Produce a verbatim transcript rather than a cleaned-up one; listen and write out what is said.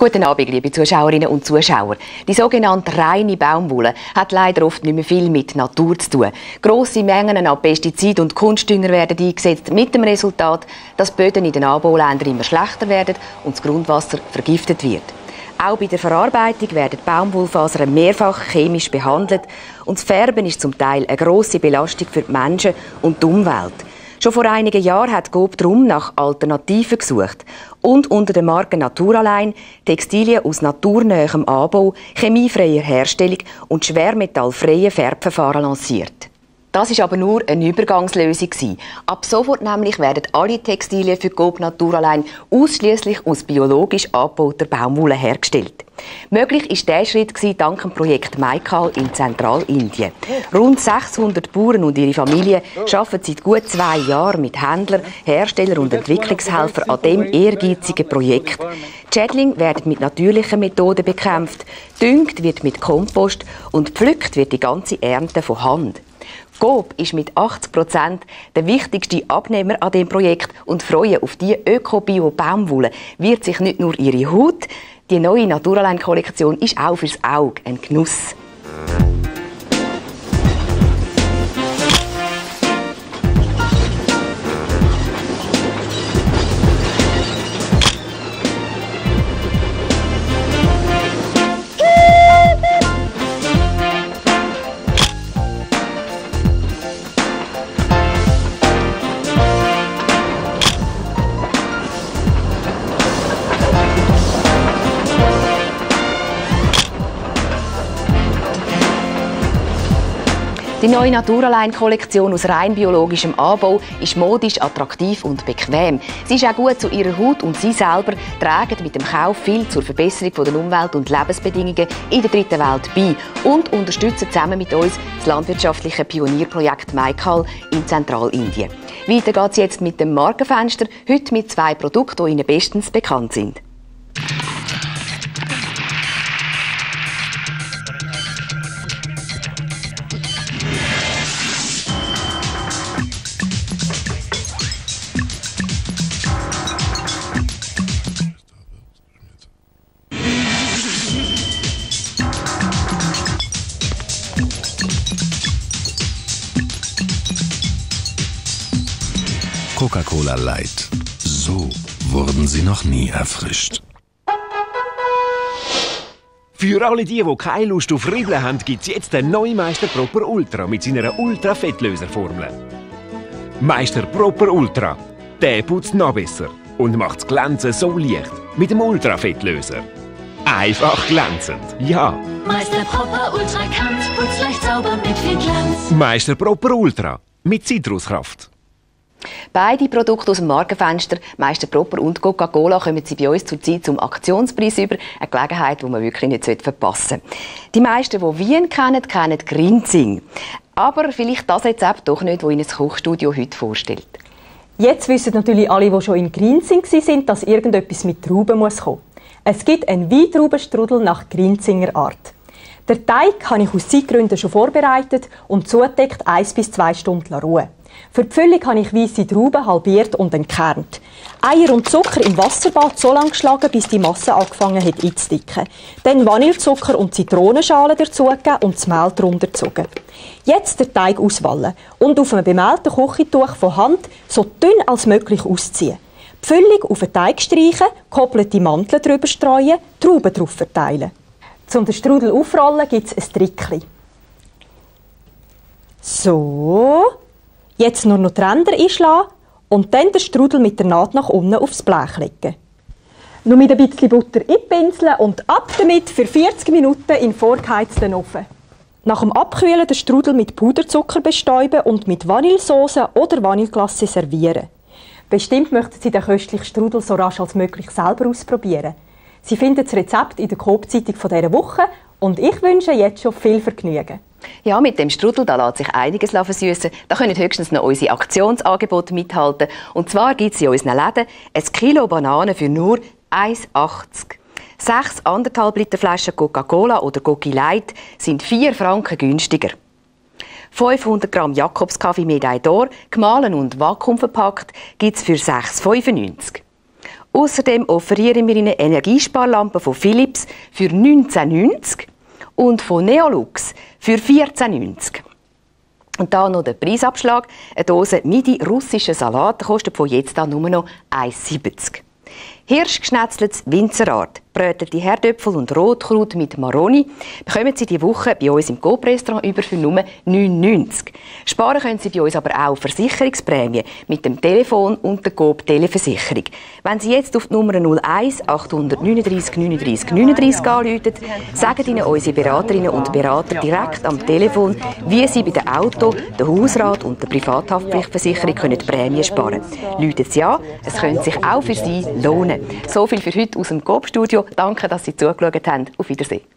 Guten Abend, liebe Zuschauerinnen und Zuschauer. Die sogenannte reine Baumwolle hat leider oft nicht mehr viel mit Natur zu tun. Grosse Mengen an Pestiziden und Kunstdünger werden eingesetzt, mit dem Resultat, dass die Böden in den Anbauländern immer schlechter werden und das Grundwasser vergiftet wird. Auch bei der Verarbeitung werden Baumwollfasern mehrfach chemisch behandelt und das Färben ist zum Teil eine grosse Belastung für die Menschen und die Umwelt. Schon vor einigen Jahren hat Coop darum nach Alternativen gesucht und unter der Marke Naturaline Textilien aus naturnähem Anbau, chemiefreier Herstellung und schwermetallfreien Färbverfahren lanciert. Das ist aber nur eine Übergangslösung. Ab sofort nämlich werden alle Textilien für Coop Naturaline ausschließlich aus biologisch angebauter Baumwolle hergestellt. Möglich ist dieser Schritt dank dem Projekt Maikal in Zentralindien. Rund sechshundert Bauern und ihre Familien arbeiten seit gut zwei Jahren mit Händlern, Herstellern und Entwicklungshelfern an diesem ehrgeizigen Projekt. Die Schädlinge werden mit natürlichen Methoden bekämpft, düngt wird mit Kompost und pflückt wird die ganze Ernte von Hand. Coop ist mit achtzig Prozent der wichtigste Abnehmer an diesem Projekt und freuen auf diese Öko-Bio-Baumwolle wird sich nicht nur ihre Haut, die neue Naturaline-Kollektion ist auch fürs Auge ein Genuss. Die neue Naturaline-Kollektion aus rein biologischem Anbau ist modisch, attraktiv und bequem. Sie ist auch gut zu ihrer Haut und sie selber tragen mit dem Kauf viel zur Verbesserung der Umwelt- und Lebensbedingungen in der dritten Welt bei und unterstützen zusammen mit uns das landwirtschaftliche Pionierprojekt Maikal in Zentralindien. Weiter geht es jetzt mit dem Markenfenster, heute mit zwei Produkten, die Ihnen bestens bekannt sind. Coca-Cola Light. So wurden sie noch nie erfrischt. Für alle die, die keine Lust auf Ribbeln haben, gibt es jetzt den neuen Meister Proper Ultra mit seiner Ultra-Fettlöser-Formel. Meister Proper Ultra, der putzt noch besser und macht das Glänzen so leicht mit dem Ultra-Fettlöser. Einfach glänzend, ja. Meister Proper Ultra Kant putzt leicht sauber mit viel Glanz. Meister Proper Ultra mit Zitruskraft. Beide Produkte aus dem Markenfenster, Meister Proper und Coca-Cola, kommen Sie bei uns zurzeit zum Aktionspreis über. Eine Gelegenheit, die man wirklich nicht verpassen sollte. Die meisten, die Wien kennen, kennen Grinzing. Aber vielleicht das Rezept doch nicht, das Ihnen das Kochstudio heute vorstellt. Jetzt wissen natürlich alle, die schon in Grinzing waren, dass irgendetwas mit Trauben muss kommen. Es gibt einen Weintraubenstrudel nach Grinzinger Art. Der Teig habe ich aus Zeitgründen schon vorbereitet und zugedeckt eins bis zwei Stunden ruhen. Für die Füllung habe ich weisse Trauben halbiert und entkernt. Eier und Zucker im Wasserbad so lange geschlagen, bis die Masse angefangen hat einzudicken. Dann Vanillezucker und Zitronenschalen dazugegeben und das Mehl drunter gezogen. Jetzt den Teig auswallen und auf einem bemehlten Küchentuch von Hand so dünn als möglich ausziehen. Die Füllung auf den Teig streichen, koppelte Manteln drüber streuen, Trauben drauf verteilen. Zum den Strudel aufrollen gibt es ein Trickli. So. Jetzt nur noch die Ränder einschlagen und dann den Strudel mit der Naht nach unten aufs Blech legen. Noch mit ein bisschen Butter einpinseln und ab damit für vierzig Minuten in vorgeheizten Ofen. Nach dem Abkühlen den Strudel mit Puderzucker bestäuben und mit Vanillesauce oder Vanilleglace servieren. Bestimmt möchten Sie den köstlichen Strudel so rasch als möglich selber ausprobieren. Sie finden das Rezept in der Coop-Zeitung dieser Woche und ich wünsche jetzt schon viel Vergnügen. Ja, mit dem Strudel da lässt sich einiges versüssen. Da können höchstens noch unsere Aktionsangebote mithalten. Und zwar gibt es in unseren Läden ein Kilo Bananen für nur eins achtzig. Sechs anderthalb Liter Flaschen Coca-Cola oder Coca Light sind vier Franken günstiger. fünfhundert Gramm Jakobskaffee Medaille d'Or, gemahlen und vakuumverpackt, gibt es für sechs fünfundneunzig. Außerdem offerieren wir Ihnen Energiesparlampen von Philips für neunzehn neunzig und von Neolux für vierzehn neunzig. Und da noch der Preisabschlag. Eine Dose Midi russischer Salat kostet von jetzt an nur noch eins siebzig. Hirschgeschnetzeltes Winzerart, brötelte Herdöpfel und Rotkraut mit Maroni bekommen Sie diese Woche bei uns im Coop-Restaurant über für nur neun neunzig. Sparen können Sie bei uns aber auch Versicherungsprämien mit dem Telefon und der Coop-Televersicherung. Wenn Sie jetzt auf die Nummer null eins acht neun neun neun neun neun neun anrufen, sagen Ihnen unsere Beraterinnen und Berater direkt am Telefon, wie Sie bei der Auto-, der Hausrat- und der Privathaftpflichtversicherung können Prämien sparen können. Läuten Sie an, es könnte sich auch für Sie lohnen. So viel für heute aus dem Coop-Studio. Danke, dass Sie zugeschaut haben. Auf Wiedersehen.